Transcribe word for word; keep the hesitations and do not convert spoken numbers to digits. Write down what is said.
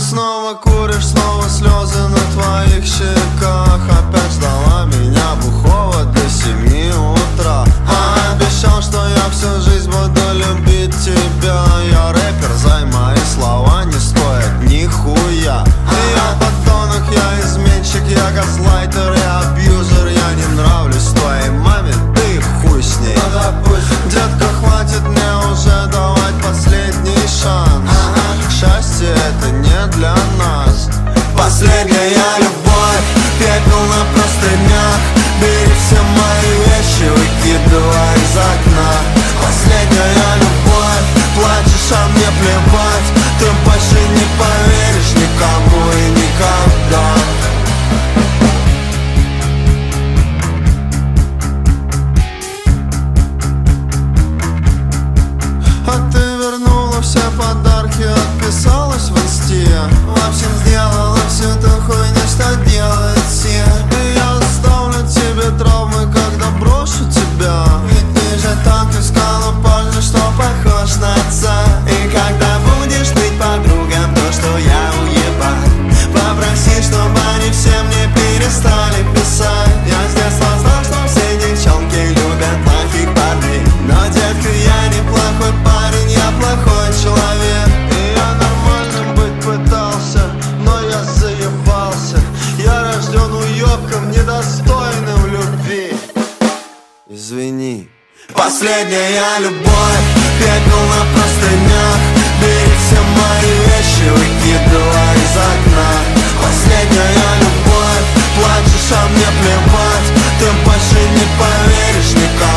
снова куришь, снова слезы на твоих щеках. Опять ждала меня бухого до семи утра. А обещал, что я всю жизнь буду любить тебя. Я рэпер, зай, мои слова не стоят нихуя. Я подонок, я изменщик, я газлайтер, я абьюзер. Я не нравлюсь твоей маме, ты хуй с ней. Детка, хватит мне уже давать последний шанс. Счастье это не для нас. Последняя любовь, пепел на простынях. Бери все мои вещи, выкидывай из окна. Последняя любовь, плачешь, а мне плевать. Ты больше не поверишь никому и никогда. А ты вернула все подарки, отписалась в инсте. В общем, сделала всю ту хуйню, что делают все. И я оставлю тебе травмы, когда брошу тебя. Ведь ты же так искала парня, что похож на отца. И когда будешь быть подругам, то что я уебан. Попроси, чтобы они все мне перестали писать. Я с детства знал, что все девчонки любят плохих парней. Но, детка, я не плохой парень, я плохой человек. И я нормальным быть пытался, но я заебался. Я рожден уёбком, недостойным любви. Извини. Последняя любовь, пепел на простынях. Бери все мои вещи, выкидывай из окна. Последняя любовь, плачешь, а мне плевать. Ты больше не поверишь никому.